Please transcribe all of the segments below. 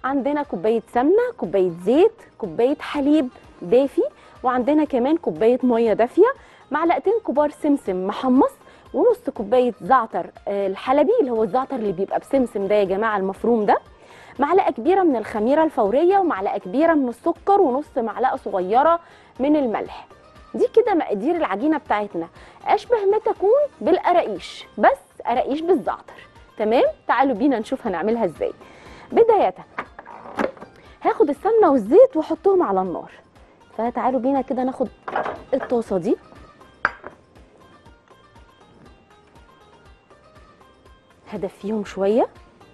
عندنا كوبايه سمنه، كوبايه زيت، كوبايه حليب دافي، وعندنا كمان كوبايه ميه دافيه، معلقتين كبار سمسم محمص، ونص كوبايه زعتر الحلبي اللي هو الزعتر اللي بيبقى بسمسم ده يا جماعه المفروم ده، معلقه كبيره من الخميره الفوريه، ومعلقه كبيره من السكر، ونص معلقه صغيره من الملح. دي كده مقادير العجينه بتاعتنا، اشبه ما تكون بالقراقيش، بس قراقيش بالزعتر. تمام، تعالوا بينا نشوف هنعملها ازاي. بدايه هاخد السمنه والزيت واحطهم على النار، فتعالوا بينا كده ناخد الطاسه دي، هدفيهم شويه،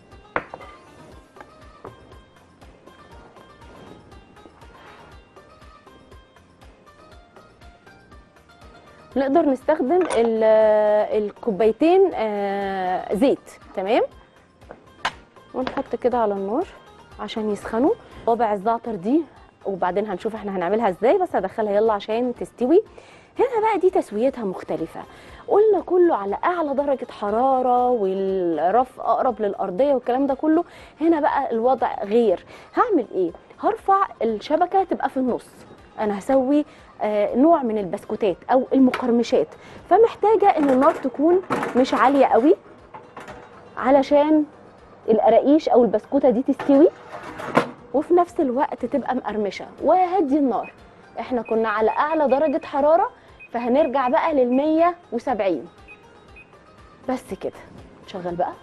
نقدر نستخدم الكوبايتين زيت. تمام، ونحط كده على النار عشان يسخنوا صوابع الزعتر دي، وبعدين هنشوف احنا هنعملها ازاي، بس هدخلها يلا عشان تستوي. هنا بقى دي تسويتها مختلفة، قلنا كله على اعلى درجة حرارة والرف اقرب للارضية والكلام ده كله. هنا بقى الوضع غير. هعمل ايه؟ هرفع الشبكة تبقى في النص، انا هسوي نوع من البسكوتات او المقرمشات، فمحتاجة ان النار تكون مش عالية قوي علشان القراقيش او البسكوتة دي تستوي، وفي نفس الوقت تبقى مقرمشة. وهدي النار، احنا كنا على اعلى درجة حرارة، فهنرجع بقى لل170 بس كده. شغل بقى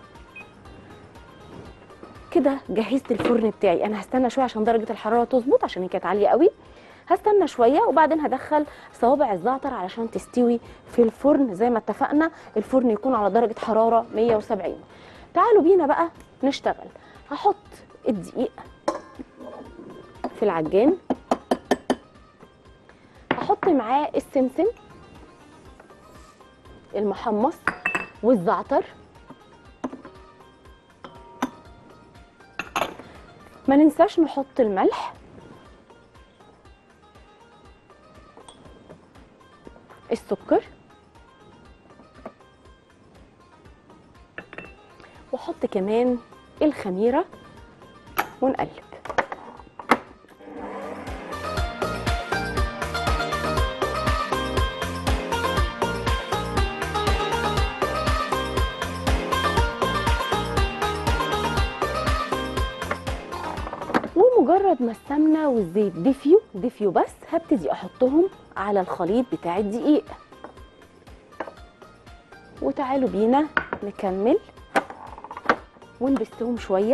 كده. جهزت الفرن بتاعي، انا هستنى شويه عشان درجه الحراره تظبط عشان هي كانت عاليه قوي. هستنى شويه وبعدين هدخل صوابع الزعتر علشان تستوي في الفرن زي ما اتفقنا، الفرن يكون على درجه حراره 170. تعالوا بينا بقى نشتغل. هحط الدقيق في العجان، هحط معاه السمسم المحمص والزعتر، ما ننساش نحط الملح، السكر، واحط كمان الخميره ونقلب. ومجرد ما السمنه والزيت دفيوا بس، هبتدي احطهم على الخليط بتاع الدقيق. وتعالوا بينا نكمل ونبستهم شويه.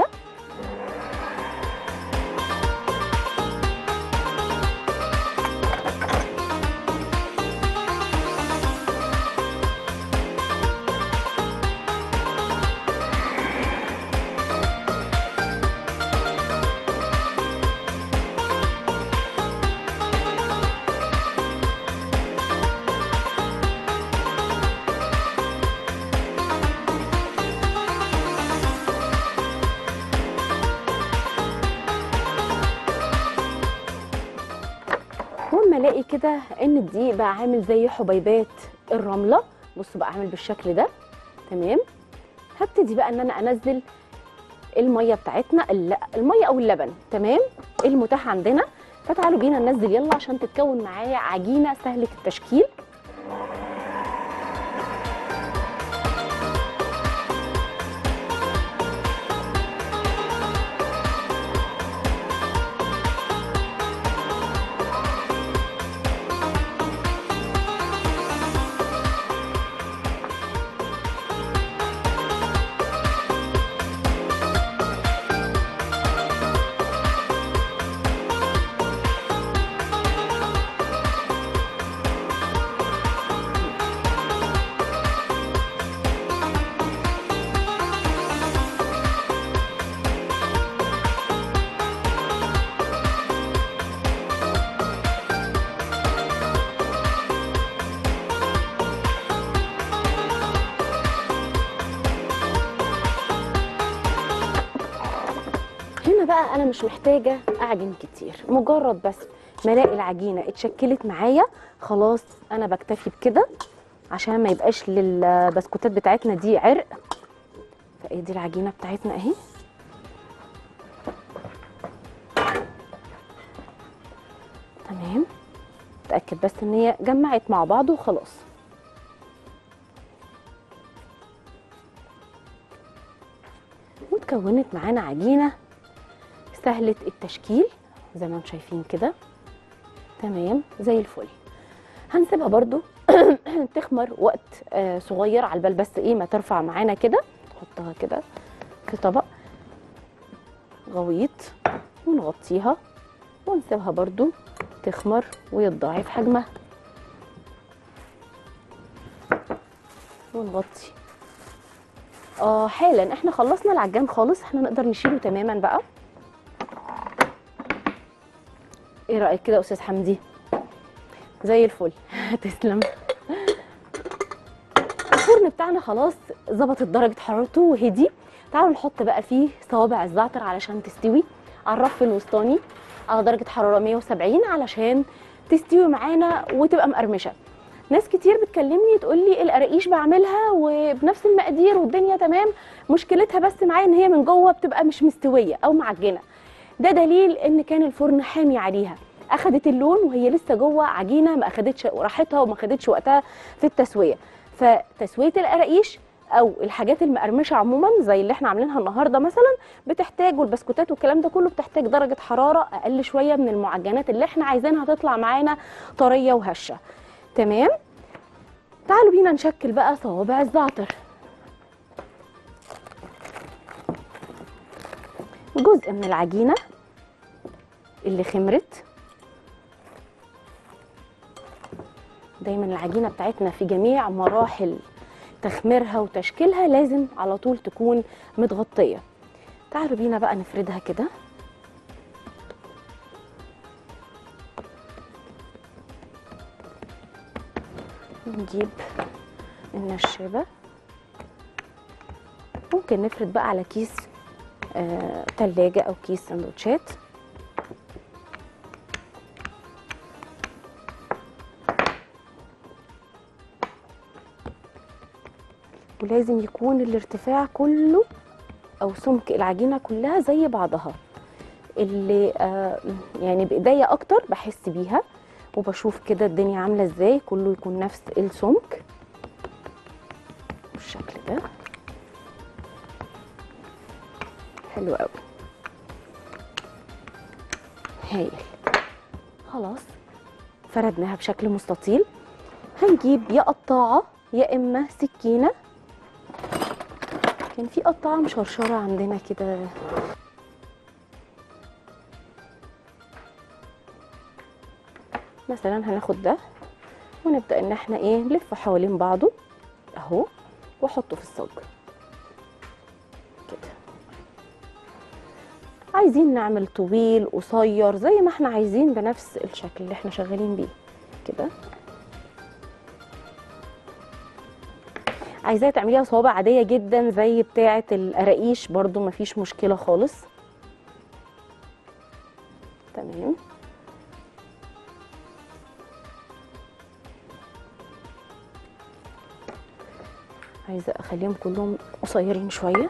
واما الاقي كده ان الدقيق بقى عامل زي حبيبات الرمله، بصوا بقى عامل بالشكل ده، تمام، هبتدي بقى ان انا انزل الميه بتاعتنا، الميه او اللبن، تمام، المتاح عندنا. فتعالوا بينا ننزل يلا عشان تتكون معايا عجينه سهله التشكيل. هنا بقى انا مش محتاجه اعجن كتير، مجرد بس ما الاقي العجينه اتشكلت معايا خلاص انا بكتفي بكده عشان ما يبقاش للبسكوتات بتاعتنا دي عرق. فادي العجينه بتاعتنا اهي، نتاكد بس ان هي جمعت مع بعض وخلاص. واتكونت معانا عجينه سهله التشكيل زي ما انتم شايفين كده، تمام زي الفل. هنسيبها برضو تخمر وقت صغير على البال بس ايه ما ترفع معانا كده. نحطها كده في طبق غويط ونغطيها ونسيبها برضو تخمر ويتضاعف حجمها، ونغطي. حالا احنا خلصنا العجان خالص، احنا نقدر نشيله تماما بقى. ايه رأيك كده يا استاذ حمدي؟ زي الفل. تسلم. الفرن بتاعنا خلاص ظبطت درجة حرارته وهدي. تعالوا نحط بقى فيه صوابع الزعتر علشان تستوي على الرف الوسطاني على درجة حرارة 170 علشان تستوي معانا وتبقى مقرمشة. ناس كتير بتكلمني تقول لي القراقيش بعملها وبنفس المقادير والدنيا تمام، مشكلتها بس معايا ان هي من جوه بتبقى مش مستوية او معجنة. ده دليل ان كان الفرن حامي عليها، اخدت اللون وهي لسه جوه عجينة، ما اخدتش راحتها وما اخدتش وقتها في التسوية. فتسوية القراقيش او الحاجات المقرمشه عموما زي اللي احنا عاملينها النهارده مثلا بتحتاج، والبسكوتات والكلام ده كله بتحتاج درجه حراره اقل شويه من المعجنات اللي احنا عايزينها تطلع معانا طريه وهشه. تمام. تعالوا بينا نشكل بقى صوابع الزعتر. جزء من العجينه اللي خمرت، دايما العجينه بتاعتنا في جميع مراحل تخميرها وتشكيلها لازم على طول تكون متغطيه. تعالوا بينا بقى نفردها كده. نجيب النشابه، ممكن نفرد بقى على كيس تلاجة او كيس سندوتشات. ولازم يكون الارتفاع كله او سمك العجينه كلها زي بعضها، اللي يعني بايديا اكتر بحس بيها وبشوف كده الدنيا عامله ازاي، كله يكون نفس السمك بالشكل ده. حلو قوي، هايل. خلاص فردناها بشكل مستطيل. هنجيب يا قطاعه يا اما سكينه. كان في قطاعه مشرشره عندنا كده، مثلا هناخد ده ونبدا ان احنا ايه نلف حوالين بعضه اهو واحطه في الصاج كده. عايزين نعمل طويل قصير زي ما احنا عايزين بنفس الشكل اللي احنا شغالين بيه كده. عايزاها تعمليها صوابع عاديه جدا زي بتاعه القراقيش برضو مفيش مشكله خالص. تمام. عايزه اخليهم كلهم قصيرين شويه.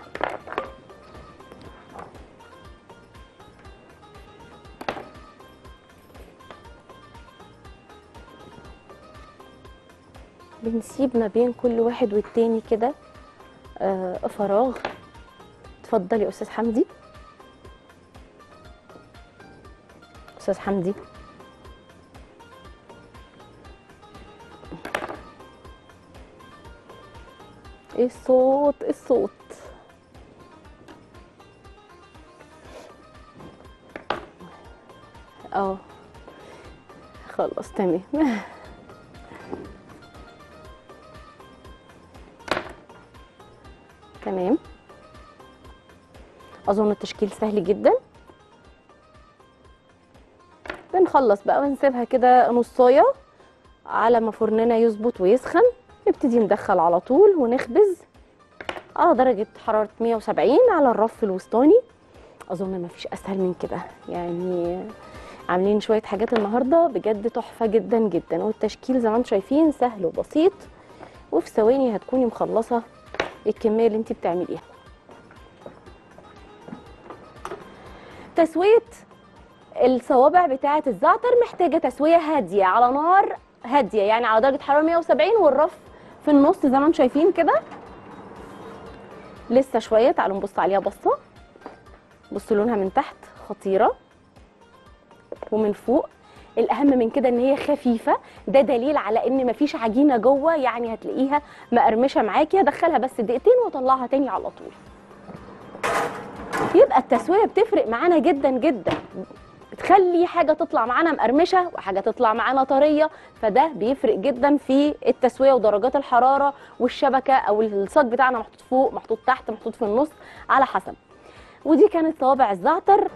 بنسيب ما بين كل واحد والتاني كده فراغ. اتفضلي يا استاذ حمدي. استاذ حمدي، ايه الصوت ايه الصوت؟ خلاص تمام. تمام. اظن التشكيل سهل جدا. بنخلص بقى ونسيبها كده نصايه على ما فرننا يظبط ويسخن. نبتدي ندخل على طول ونخبز على درجه حراره 170 على الرف الوسطاني. اظن مفيش اسهل من كده، يعني عاملين شويه حاجات النهارده بجد تحفه جدا جدا، والتشكيل زي ما انتم شايفين سهل وبسيط، وفي ثواني هتكوني مخلصه الكميه اللي انت بتعمليها. تسويه الصوابع بتاعه الزعتر محتاجه تسويه هاديه على نار هاديه، يعني على درجه حراره 170، والرف في النص زي ما انتم شايفين كده. لسه شويه، تعالوا نبص عليها بصه. بصوا لونها من تحت خطيره ومن فوق. الاهم من كده ان هي خفيفه، ده دليل على ان مفيش عجينه جوه، يعني هتلاقيها مقرمشه معاكي. هدخلها بس دقيقتين واطلعها تاني على طول. يبقى التسويه بتفرق معانا جدا جدا، بتخلي حاجه تطلع معانا مقرمشه وحاجه تطلع معانا طريه، فده بيفرق جدا في التسويه ودرجات الحراره والشبكه، او الصاج بتاعنا محطوط فوق محطوط تحت محطوط في النص على حسب. ودي كانت صوابع الزعتر.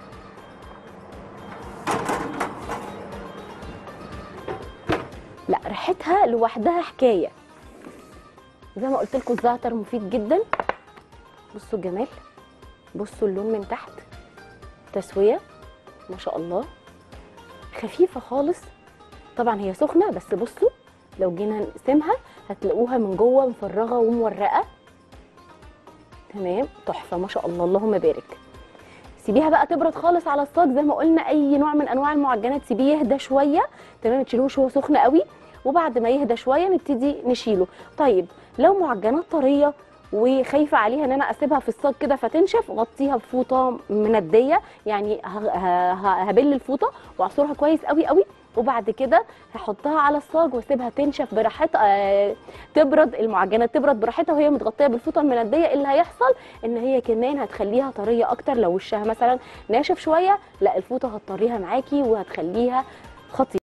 لا ريحتها لوحدها حكايه. زي ما قلت لكم الزعتر مفيد جدا. بصوا الجمال، بصوا اللون من تحت، تسويه ما شاء الله، خفيفه خالص. طبعا هي سخنه بس بصوا لو جينا نقسمها هتلاقوها من جوه مفرغه ومورقه. تمام، تحفه ما شاء الله، اللهم بارك. سيبيها بقى تبرد خالص على الصاج. زي ما قلنا اي نوع من انواع المعجنات سيبيه يهدى شويه، تمام، ما تشيلوش وهو سخن قوي، وبعد ما يهدى شويه نبتدي نشيله. طيب لو معجنات طريه وخايفه عليها ان انا اسيبها في الصاج كده فتنشف، غطيها بفوطه منديه، يعني هبل الفوطه واعصرها كويس قوي قوي، وبعد كده هحطها على الصاج واسيبها تنشف براحتها، تبرد المعجنات، تبرد براحتها وهي متغطيه بالفوطه المنديه. اللي هيحصل ان هي كمان هتخليها طريه اكتر. لو وشها مثلا ناشف شويه، لا الفوطه هتطريها معاكي وهتخليها خطيره.